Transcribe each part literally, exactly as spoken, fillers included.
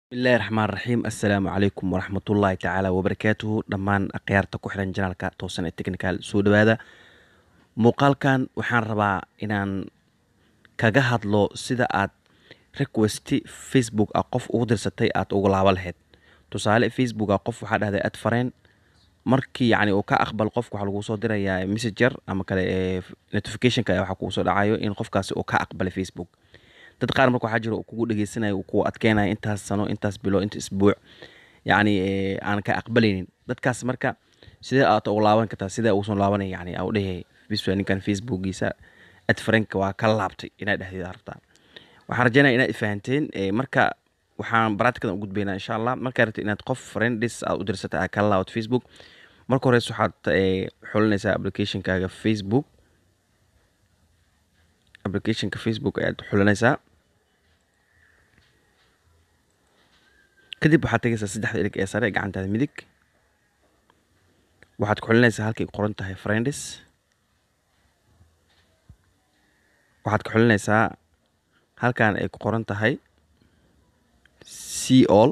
بسم الله الرحمن الرحيم السلام عليكم ورحمة الله تعالى وبركاته دمان أقيارتا ku xiran janaalka toosan ee technical soo dhawaada muuqaalkan waxaan rabaa inaan kaga hadlo sida aad request Facebook ah qof ugu dirsatay aad ugu laaban lahayd tusaale Facebook ah qof waxa dhahday aad fareen markii yani uu ka aqbal qof waxa lagu soo dirayaa messenger ama kale ee notification ka waxa ku soo dhacayo in qofkaasi uu ka aqbalay Facebook dad qaar marka waxa jiro kugu dhageysanayo ku adkeenay intaas sano intaas bilo inta isbuuc yani aan ka aqbalaynin dadkaas marka sidee aad ugu laaban kartaa sidee uu soo laabanay yani uu dhahay biswa ninkan Facebookiisa ad frank waa ka laabtay inaad dhahdid artaa waxaan rajaynayaa inaad fahanteen marka waxaan baraatikada u gudbaynaa insha Allah marka rabtid inaad qof friends aad u dirsatay aad ka laabto Facebook marka hore waxaad xulinaysaa application kaaga Facebook application ka Facebook aad xulinaysaa kadib waxaad tagaysaa saddexda ilig ee sare gacantaada midig waxaad ku xulinaysaa halkay qoran tahay friends waxaad ku xulinaysaa halkan ay ku qoran tahay see all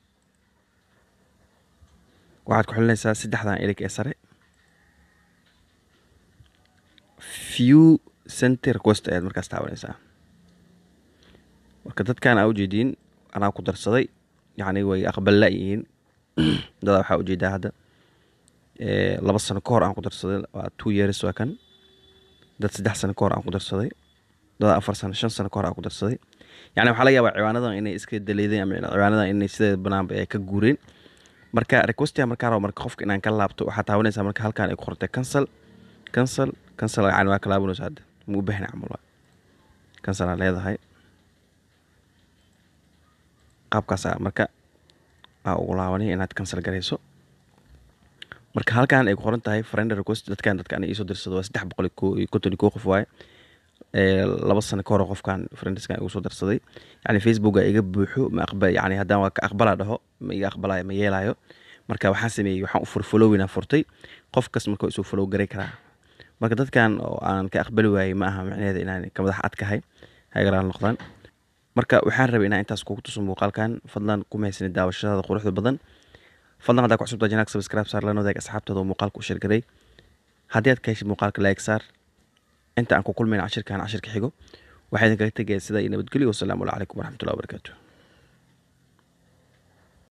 waxaad ku xulinaysaa saddexdan ilig ee sare view center request ayaad markaas taabanaysaa marka dadkan aa ujeediin anaa ku darsaday يعني way aqbal laayihiin dad waxa u jeedaa hadda ee laba sano ka hor aan ku darsaday waa two years waa kan dad saddex sano ka hor aan ku darsaday dad afar sano shan sano ka hor aan ku darsaday yani waxa laga yaabaa ciwaanadan inay iska daleedeen ama ciwaanadan inay sida banaanba ay ka guureen marka request marka rabo marka qofka inaan ka laabto waxa taabanaysaa marka halkaan ay ku qortay cancel cancel cancel yani waa ka laabanaysaa hadda muu baahnaa camal cancel aan leedahay qaabkaas marka aa ugu laabanay inaad cancel gareyso marka halkaan ay ku qoran tahay friend request dadkan dadkan ay soo dirsado waa saddex boqol iyo konton iyo kow qof waay ee laba sano ka hor qofkan friendskan ay soo dirsaday yani Facebook ay iga buuxo ma aqbal yani hadaan waa ka aqbala dhaho ma iga aqbalayo ma yeelayo marka waxaan sameeyay waxaan u fur following aan furtay qofkas marka uu soo follow garay karaa marka dadkan oo aan ka aqbali waayay ma aha macnaheedu inaan ka madax adkahay haygaraan noqdaan marka waxaan rabay inaan intaas kugu tuso muuqaalkan fadlan ku mahadsanid daawashada quruxda badan fadlan hadaa ku cusubtaa janaalka subscribe saar lana wadaag asxaabtada muuqaalka u share garay haddii aad ka heshay muuqaalka like saar inta aan ku kulmayna cashirkan cashirka xigo waxaan idinkaga tagayaa sida nabadgelyo wassalaamu calaykum waraxmatullahi wabarakaatuh